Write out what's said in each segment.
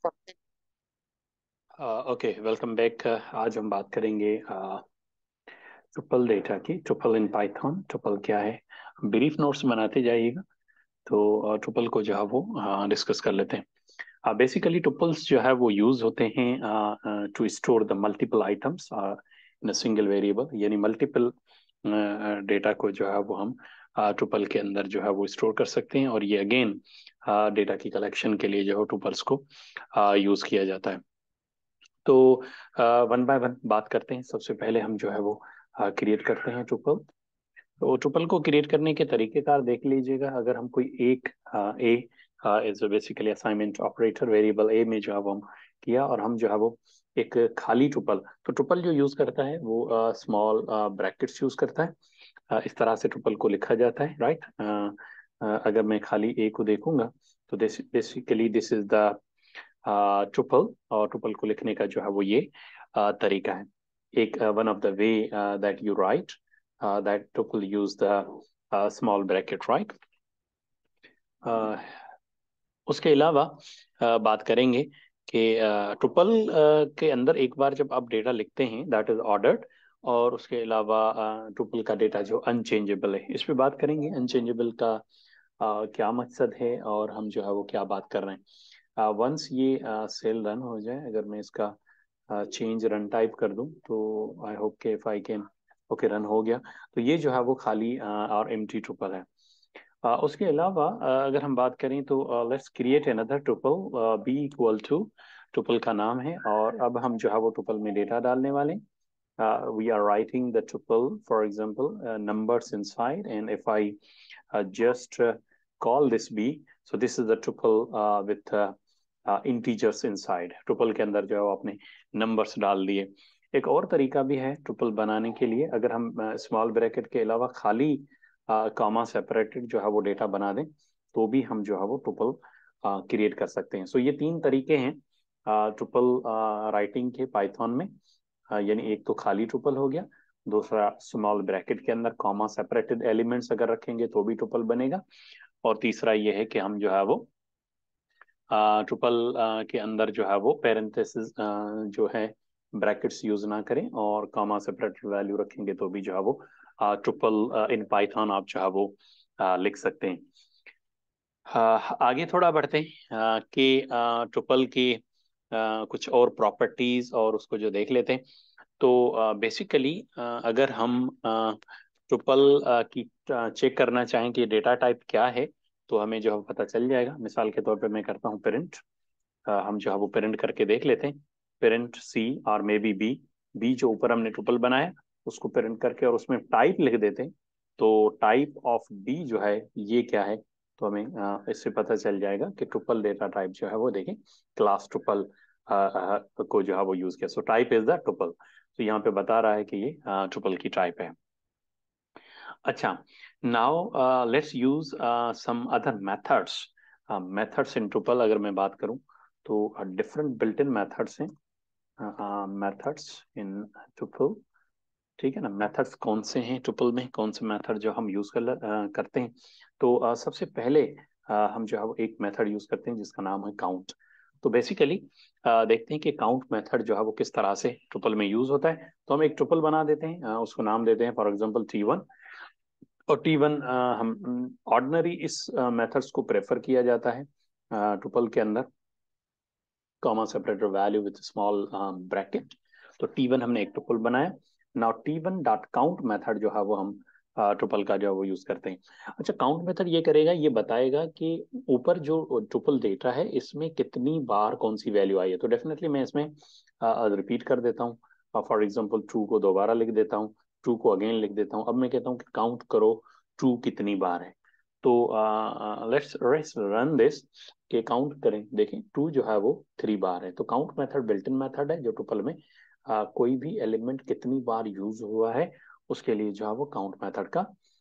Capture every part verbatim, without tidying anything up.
Okay, welcome back. आज हम बात करेंगे ट्रिपल डेटा की। ट्रिपल इन पाइथन, ट्रिपल क्या है, ब्रीफ नोट्स बनाते जाइएगा। तो ट्रिपल को जो है वो डिस्कस कर लेते हैं। बेसिकली ट्रिपल्स जो है वो यूज होते हैं to store the multiple items in a single variable, यानी मल्टीपल डेटा को जो है वो हम ट्रिपल के अंदर जो है वो स्टोर कर सकते हैं। और ये अगेन डेटा की कलेक्शन के लिए जो है ट्रिपल्स को यूज किया जाता है। तो वन बाय वन बात करते हैं। सबसे पहले हम जो है वो क्रिएट करते हैं ट्रिपल। तो ट्रिपल को क्रिएट करने के तरीकेकार देख लीजिएगा। अगर हम कोई एक a is basically assignment operator, variable a में जो है वो हम किया और हम जो है वो एक खाली ट्रिपल, तो ट्रिपल जो यूज करता है वो स्मॉल ब्रैकेट्स यूज करता है। अ, इस तरह से ट्रिपल को लिखा जाता है, राइट। अगर मैं खाली ए को देखूंगा तो basically this is the triple. और ट्रिपल को लिखने का जो है वो ये uh, तरीका है। एक one of the way that you write that triple use the small bracket, right. उसके अलावा uh, बात करेंगे कि ट्रिपल uh, के अंदर एक बार जब आप डेटा लिखते हैं दैट इज ऑर्डर्ड। और उसके अलावा ट्रिपल का डेटा जो अनचेंजेबल है, इस पे बात करेंगे। अनचेंजेबल का uh, क्या मकसद है और हम जो है वो क्या बात कर रहे हैं। वंस ये सेल रन हो जाए, अगर मैं इसका चेंज रन टाइप कर दूं तो आई होप के if I can, okay run हो गया। तो ये जो है वो खाली uh, और एम्प्टी ट्रिपल है। uh, उसके अलावा uh, अगर हम बात करें तो let's create another triple. B equal to triple का नाम है और अब हम जो है वो ट्रिपल में डेटा डालने वाले हैं। uh, we are writing the tuple, for example, uh, numbers inside, and if I uh, just uh, call this b, so this is the tuple uh, with uh, uh, integers inside। tuple के अंदर जो है वो आपने numbers डाल दिए। एक और तरीका भी है tuple बनाने के लिए। अगर हम स्मॉल ब्रैकेट के अलावा खाली कॉमा सेपरेटेड जो है वो डेटा बना दें तो भी हम जो है वो tuple क्रिएट कर सकते हैं। सो so, ये तीन तरीके हैं ट्रिपल राइटिंग के पाइथन में। हाँ, यानी एक तो खाली ट्रिपल हो गया, दूसरा स्मॉल ब्रैकेट के अंदर कॉमा सेपरेटेड एलिमेंट्स अगर रखेंगे तो भी ट्रिपल बनेगा, और तीसरा ये है कि हम जो है वो ट्रिपल के अंदर जो है वो पेरेंथेसिस जो है ब्रैकेट्स यूज ना करें और कॉमा सेपरेटेड वैल्यू रखेंगे तो भी जो है वो ट्रिपल इन पाइथन आप जो है वो आ, लिख सकते हैं। आ, आगे थोड़ा बढ़ते हैं आ, कि ट्रिपल की आ, कुछ और प्रॉपर्टीज और उसको जो देख लेते हैं। तो बेसिकली अगर हम ट्रिपल की चेक करना चाहें कि डेटा टाइप क्या है तो हमें जो है पता चल जाएगा। मिसाल के तौर पे मैं करता हूँ प्रिंट। हम जो है वो प्रिंट करके देख लेते हैं। प्रिंट सी और मे बी बी। बी जो ऊपर हमने ट्रिपल बनाया उसको प्रिंट करके और उसमें टाइप लिख देते हैं। तो टाइप ऑफ बी जो है ये क्या है, तो हमें अ, इससे पता चल जाएगा कि ट्रिपल डेटा टाइप जो है वो देखें क्लास ट्रिपल को जो है वो यूज किया। So type is the triple. तो यहाँ पे बता रहा है कि ये ट्रिपल की टाइप है। अच्छा, now let's use some other methods. Methods in triple अगर मैं बात करूं तो डिफरेंट बिल्ट इन मेथड्स हैं। मेथड्स इन ट्रिपल, ठीक है ना। मेथड्स कौन से हैं ट्रिपल में, कौन से मेथड जो हम यूज कर uh, करते हैं। तो uh, सबसे पहले uh, हम जो है वो एक मेथड यूज करते हैं जिसका नाम है काउंट। तो बेसिकली देखते हैं कि काउंट मेथड जो है वो किस तरह से ट्रिपल में यूज होता है। तो हम एक ट्रिपल बना देते हैं, uh, उसको नाम देते हैं फॉर एग्जांपल टी वन। और टी वन हम ऑर्डिनरी इस मेथड्स को प्रेफर किया जाता है ट्रिपल के अंदर, comma separator value with small bracket. तो टी वन हमने एक ट्रिपल बनाया। Now t one dot count method जो है वो हम ट्रिपल का जो है वो यूज करते हैं। अच्छा, काउंट मेथड ये करेगा, ये बताएगा कि ऊपर जो ट्रिपल डेटा है इसमें कितनी बार कौन सी वैल्यू आई है। तो डेफिनेटली मैं इसमें रिपीट कर देता हूँ। फॉर एग्जाम्पल ट्रू को दोबारा लिख देता हूँ, ट्रू को अगेन लिख देता हूँ। अब मैं कहता हूँ कि काउंट करो ट्रू कितनी बार है। तो लेट्स लेट्स रन दिस के काउंट करें, देखें टू जो है वो थ्री बार है। तो count method built in method है जो ट्रिपल में आ, कोई भी एलिमेंट कितनी बार यूज हुआ है उसके लिए जो है वो काउंट मेथड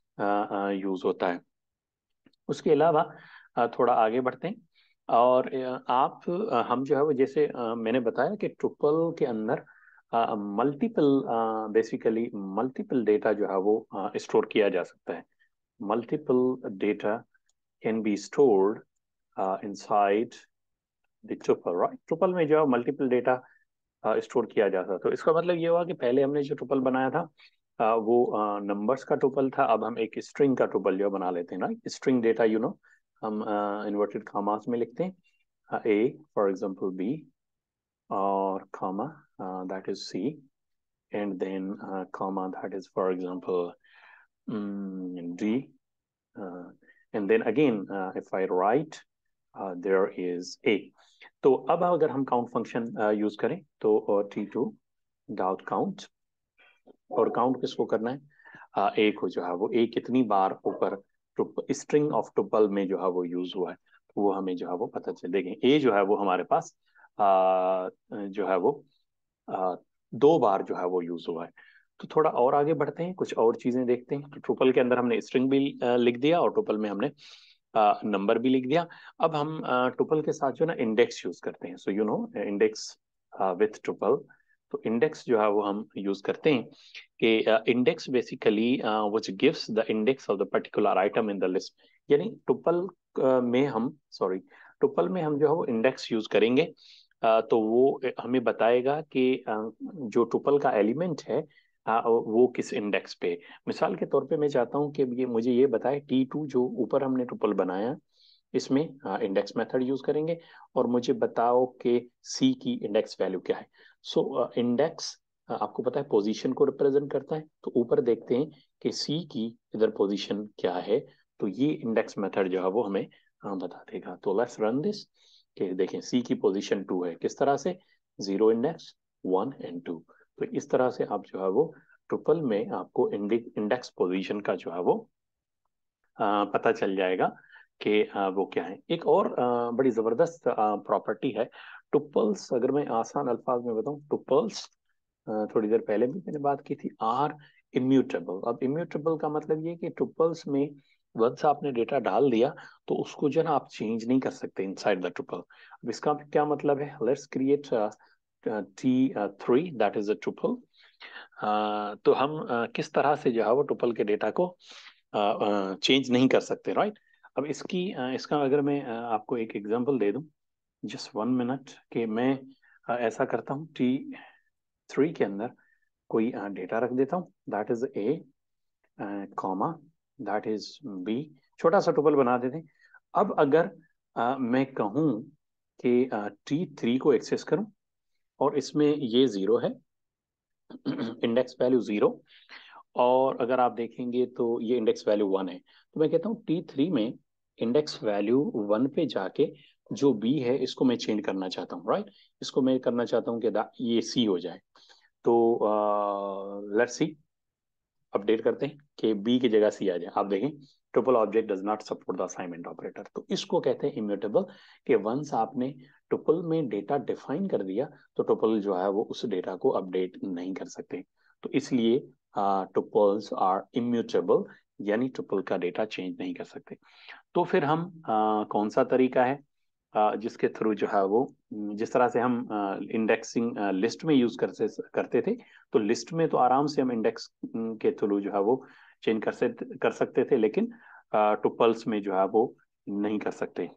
का यूज होता है। उसके अलावा आ, थोड़ा आगे बढ़ते हैं। और आ, आप आ, हम जो है वो जैसे आ, मैंने बताया कि ट्रिपल के अंदर मल्टीपल बेसिकली मल्टीपल डेटा जो है वो स्टोर किया जा सकता है। Multiple data can be stored inside the tuple, right. Tuple में जो है मल्टीपल डेटा स्टोर किया जाता है। तो इसका मतलब ये हुआ कि पहले हमने जो ट्रुपल बनाया था आ, वो नंबर्स का ट्रुपल था, अब हम एक स्ट्रिंग का ट्रुपल जो बनाना लेते हैं ना, स्ट्रिंग डेटा, यू नो हम इन्वर्टेड कॉमास में लिखते हैं, ए फॉर एग्जांपल बी और comma that is c, and then comma that is for example d, and then again if I write there is a. तो अब अगर हम count function use करें तो टी टू डॉट काउंट, और count किसको करना है, आ, ए को जो है वो ए कितनी बार ऊपर स्ट्रिंग ऑफ टुपल में जो है वो यूज हुआ है, तो वो हमें जो है वो पता चल देंगे। ए जो है वो हमारे पास आ, जो है वो आ, दो बार जो है वो यूज हुआ है। तो थोड़ा और आगे बढ़ते हैं, कुछ और चीजें देखते हैं। तो ट्रुपल के अंदर हमने स्ट्रिंग भी आ, लिख दिया और ट्रुपल में हमने नंबर भी लिख दिया। अब हम ट्रुपल के साथ जो ना इंडेक्स यूज करते हैं, so you know index with tuple. तो इंडेक्स जो है वो हम यूज करते हैं कि index basically which gives the index of the particular item in the list. यानी ट्रुपल में हम सॉरी ट्रुपल में हम जो है वो इंडेक्स यूज करेंगे, uh, तो वो हमें बताएगा कि uh, जो ट्रुपल का एलिमेंट है uh, वो किस इंडेक्स पे। मिसाल के तौर पे मैं चाहता हूँ कि ये मुझे ये बताए टी टू जो ऊपर हमने ट्रुपल बनाया, इसमें इंडेक्स मेथड यूज करेंगे, और मुझे बताओ कि सी की इंडेक्स वैल्यू क्या है। सो इंडेक्स आपको पता है पोजीशन को रिप्रेजेंट करता है, तो ऊपर देखते हैं कि सी की इधर पोजीशन क्या है, तो ये इंडेक्स मेथड जो है वो हमें uh, बता देगा। तो लेट्स रन दिस, कि देखें सी की पोजीशन टू है, किस तरह से, zero index, one and two. तो इस तरह से आप जो है वो ट्रुपल में आपको इंडेक्स पोजीशन का जो है वो आ, पता चल जाएगा कि आ, वो क्या है। एक और आ, बड़ी जबरदस्त प्रॉपर्टी है टुपल्स, अगर मैं आसान अल्फाज में बताऊं, टुपल्स थोड़ी देर पहले भी मैंने बात की थी, आर इम्यूटेबल। अब इम्यूटेबल का मतलब ये कि टुपल्स में वंस आपने डेटा डाल दिया तो उसको जो है ना आप चेंज नहीं कर सकते इनसाइड द टुपल। अब इसका क्या मतलब है, let's create t three that is a tuple. तो हम uh, किस तरह से जो है वो टुपल के डेटा को चेंज नहीं कर सकते, राइट। अब इसकी uh, इसका अगर मैं uh, आपको एक एग्जांपल दे दूं, जस्ट वन मिनट, कि मैं uh, ऐसा करता हूँ, टी थ्री के अंदर कोई डेटा रख देता हूँ, that is a comma that is b, छोटा सा टुपल बना देते हैं। अब अगर uh, मैं कहूँ कि टी थ्री को एक्सेस करूं और इसमें ये जीरो है, इंडेक्स वैल्यू जीरो, और अगर आप देखेंगे तो ये इंडेक्स वैल्यू वन है, तो मैं कहता हूँ टी थ्री में इंडेक्स वैल्यू वन पे जाके जो बी है इसको मैं चेंज करना चाहता हूँ, राइट। इसको मैं करना चाहता हूँ कि ये सी हो जाए। तो लेट्स सी, अपडेट करते हैं कि बी की जगह सी आ जाए। आप देखें triple object does not support the assignment operator. तो इसको कहते हैं इम्यूटेबल, कि वंस आपने टुपल में डेटा डिफाइन कर दिया तो टुपल जो है वो उस डेटा को अपडेट नहीं कर सकते। तो इसलिए टुपल्स आर इम्यूटेबल, यानी टुपल का डेटा चेंज नहीं कर सकते। तो फिर हम uh, कौन सा तरीका है uh, जिसके थ्रू जो है वो, जिस तरह से हम इंडेक्सिंग लिस्ट में यूज करते करते थे, तो लिस्ट में तो आराम से हम इंडेक्स के थ्रू जो है वो चेंज कर सकते कर सकते थे, लेकिन टुपल्स में जो है वो नहीं कर सकते।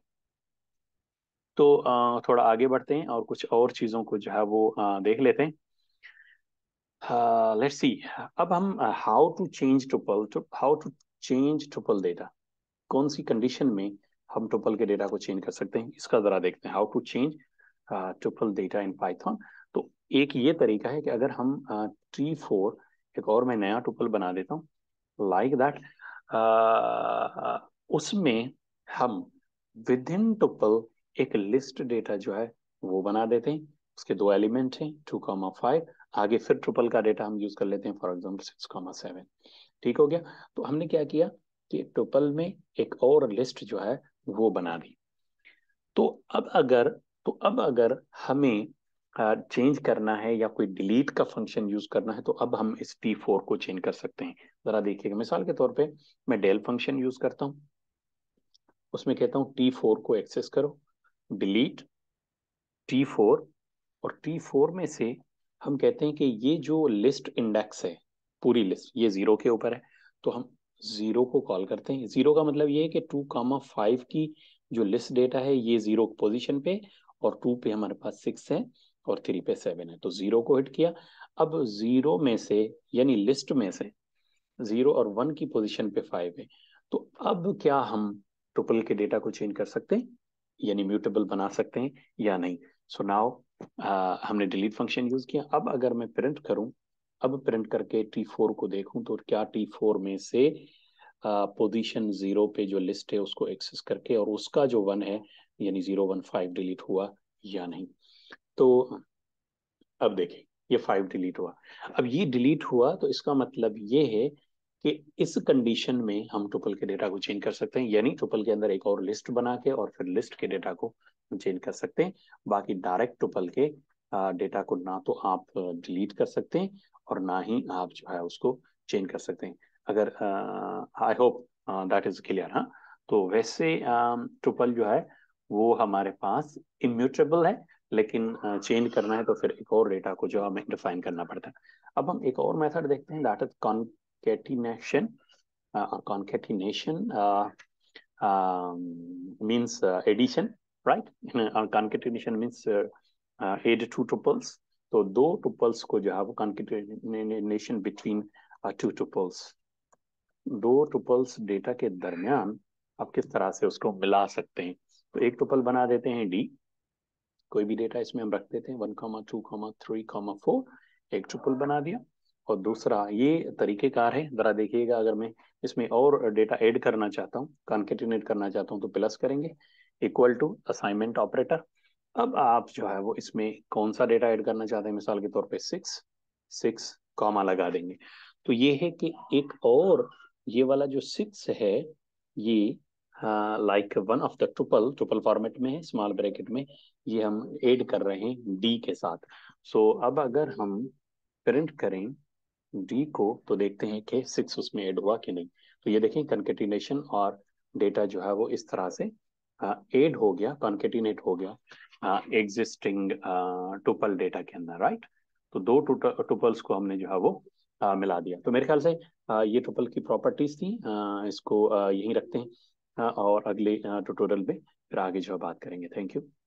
तो uh, थोड़ा आगे बढ़ते हैं और कुछ और चीजों को जो है वो uh, देख लेते हैं। लेट्स सी, अब हम how to change tuple to how to change tuple data, कौन सी कंडीशन में हम टुपल के डेटा को चेंज कर सकते हैं, इसका जरा देखते हैं। How to change tuple data in Python. तो एक ये तरीका है कि अगर हम टी फोर, एक और मैं नया टुपल बना देता हूँ लाइक दैट, उसमें हम विद इन टुपल एक लिस्ट डेटा जो है वो बना देते हैं। उसके दो एलिमेंट हैं, टू कॉमा फाइव, आगे फिर ट्रिपल का डेटा हम यूज कर लेते हैं, for example six comma seven. ठीक हो गया। तो हमने क्या किया कि टुपल में एक और लिस्ट जो है वो बना दी। तो अब अगर तो अब अगर हमें चेंज करना है या कोई डिलीट का फंक्शन यूज करना है, तो अब हम इस टी फोर को चेंज कर सकते हैं। जरा देखिएगा, मिसाल के तौर पे मैं डेल फंक्शन यूज करता हूँ, उसमें कहता हूँ टी फोर को एक्सेस करो, डिलीट टी फोर, और टी फोर में से हम कहते हैं कि ये जो लिस्ट इंडेक्स है, पूरी लिस्ट ये जीरो के ऊपर है, तो हम जीरो को कॉल करते हैं। जीरो का मतलब ये है कि टू कामा फाइव की जो लिस्ट डेटा है ये जीरो पोजीशन पे, और टू पे हमारे पास सिक्स है और थ्री पे सेवन है, तो जीरो को हिट किया। अब जीरो में से यानी लिस्ट में से जीरो और वन की पोजीशन पे फाइव है, तो अब क्या हम टुपल के डेटा को चेंज कर सकते हैं, यानी म्यूटेबल बना सकते हैं या नहीं? सो नाउ हमने डिलीट फंक्शन यूज किया। अब अगर मैं प्रिंट करूं, अब प्रिंट करके टी फोर को देखूं, तो क्या टी फोर में से पोजीशन जीरो पे जो लिस्ट है उसको एक्सेस करके और उसका जो वन है यानी जीरो वन फाइव डिलीट हुआ या नहीं? तो अब देखें, ये फाइव डिलीट हुआ। अब ये डिलीट हुआ तो इसका मतलब ये है कि इस कंडीशन में हम टुपल के डेटा को चेंज कर सकते हैं, यानी टुपल के अंदर एक और लिस्ट बना के और फिर लिस्ट के डेटा को चेंज कर सकते हैं। बाकी डायरेक्ट टुपल के डेटा को ना तो आप डिलीट कर सकते हैं और ना ही आप जो है उसको चेंज कर सकते हैं। अगर I hope that is clear. हाँ, तो वैसे टुपल जो है वो हमारे पास इम्यूटेबल है, लेकिन चेंज करना है तो फिर एक और डेटा को जो हमें डिफाइन करना पड़ता है। अब हम एक और मेथड देखते हैं, दैट इज कॉन्केटिनेशन। और concatenation means addition, right? Concatenation means add two tuples. तो दो टुपल्स को जो है वो कॉन्केटिनेशन बिटवीन टू टुपल्स, दो टुपल्स डेटा के दरमियान आप किस तरह से उसको मिला सकते हैं। तो एक टुपल बना देते हैं डी, कोई भी डेटा इसमें हम रख देते हैं one comma two comma three comma four, एक ट्रिपल बना दिया। और दूसरा ये तरीकेकार है, जरा देखिएगा, अगर मैं इसमें और डेटा ऐड करना चाहता हूँ, कॉन्केटिनेट करना चाहता हूँ, तो प्लस करेंगे इक्वल टू असाइनमेंट ऑपरेटर। अब आप जो है वो इसमें कौन सा डेटा ऐड करना चाहते हैं, मिसाल के तौर पे सिक्स, सिक्स कॉमा लगा देंगे। तो ये है कि एक और ये वाला जो सिक्स है ये like one of the tuple, tuple format में है, स्मॉल ब्रैकेट में, ये हम ऐड कर रहे हैं डी के साथ। सो so, अब अगर हम प्रिंट करें डी को तो देखते हैं कि सिक्स उसमें ऐड हुआ कि नहीं। तो ये देखें कंकेटिनेशन और डेटा जो है वो इस तरह से ऐड हो गया, कॉन्केटिनेट हो गया एग्जिस्टिंग टुपल डेटा के अंदर, राइट? तो दो टुपल्स को हमने जो है वो आ, मिला दिया। तो मेरे ख्याल से आ, ये टुपल की प्रॉपर्टीज थी, आ, इसको आ, यहीं रखते हैं आ, और अगले ट्यूटोरियल में फिर आगे जो है बात करेंगे। Thank you.